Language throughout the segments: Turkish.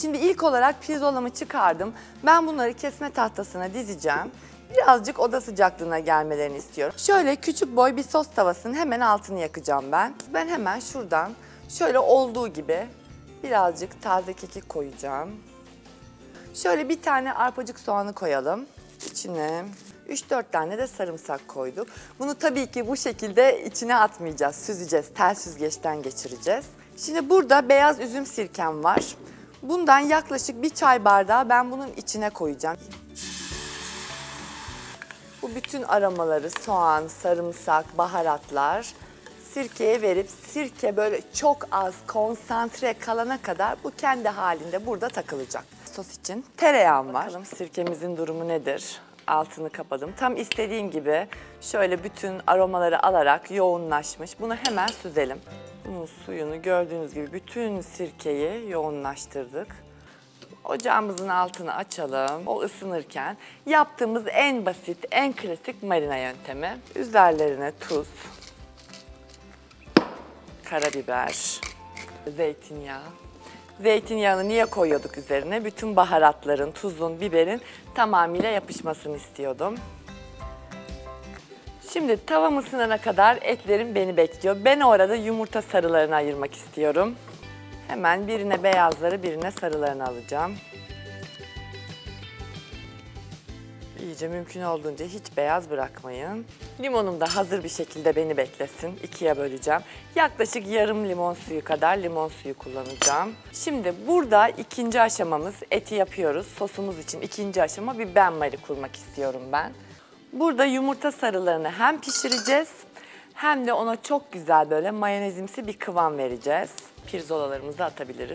Şimdi ilk olarak pirzolamı çıkardım. Ben bunları kesme tahtasına dizeceğim. Birazcık oda sıcaklığına gelmelerini istiyorum. Şöyle küçük boy bir sos tavasının hemen altını yakacağım ben. Ben hemen şuradan şöyle olduğu gibi birazcık taze kekik koyacağım. Şöyle bir tane arpacık soğanı koyalım. İçine 3-4 tane de sarımsak koyduk. Bunu tabii ki bu şekilde içine atmayacağız, süzeceğiz. Tel süzgeçten geçireceğiz. Şimdi burada beyaz üzüm sirkem var. Bundan yaklaşık bir çay bardağı ben bunun içine koyacağım. Bu bütün aromaları soğan, sarımsak, baharatlar sirkeye verip sirke böyle çok az konsantre kalana kadar bu kendi halinde burada takılacak. Sos için tereyağım var. Bakalım sirkemizin durumu nedir? Altını kapadım. Tam istediğim gibi şöyle bütün aromaları alarak yoğunlaşmış. Bunu hemen süzelim. Bunun suyunu gördüğünüz gibi bütün sirkeyi yoğunlaştırdık. Ocağımızın altını açalım. O ısınırken yaptığımız en basit, en klasik marina yöntemi. Üzerlerine tuz, karabiber, zeytinyağı. Zeytinyağını niye koyuyorduk üzerine? Bütün baharatların, tuzun, biberin tamamıyla yapışmasını istiyordum. Şimdi tavam ısınana kadar etlerim beni bekliyor. Ben orada yumurta sarılarını ayırmak istiyorum. Hemen birine beyazları, birine sarılarını alacağım. İyice mümkün olduğunca hiç beyaz bırakmayın. Limonum da hazır bir şekilde beni beklesin. İkiye böleceğim. Yaklaşık yarım limon suyu kadar limon suyu kullanacağım. Şimdi burada ikinci aşamamız, eti yapıyoruz. Sosumuz için ikinci aşama bir benmari kurmak istiyorum ben. Burada yumurta sarılarını hem pişireceğiz hem de ona çok güzel böyle mayonezimsi bir kıvam vereceğiz. Pirzolalarımızı atabiliriz.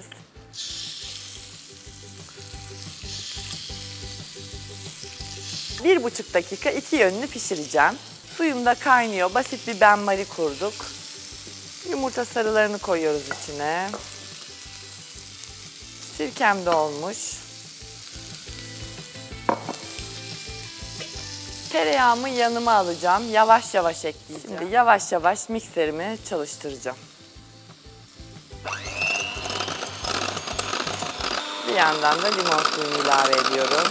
Bir buçuk dakika iki yönünü pişireceğim. Suyum da kaynıyor. Basit bir benmari kurduk. Yumurta sarılarını koyuyoruz içine. Sirkem de olmuş. Tereyağımı yanıma alacağım. Yavaş yavaş ekleyeceğim. Şimdi yavaş yavaş mikserimi çalıştıracağım. Bir yandan da limon suyunu ilave ediyorum.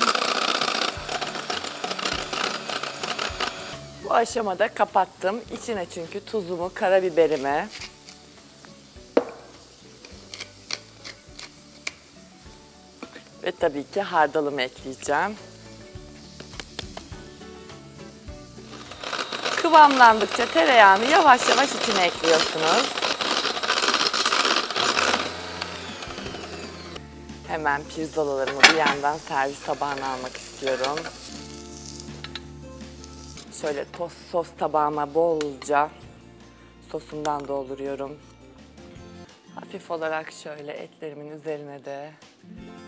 Bu aşamada kapattım. İçine çünkü tuzumu, karabiberimi, ve tabii ki hardalımı ekleyeceğim. Kıvamlandıkça tereyağını yavaş yavaş içine ekliyorsunuz. Hemen pirzolalarımı bir yandan servis tabağına almak istiyorum. Şöyle sos tabağıma bolca sosumdan dolduruyorum. Hafif olarak şöyle etlerimin üzerine de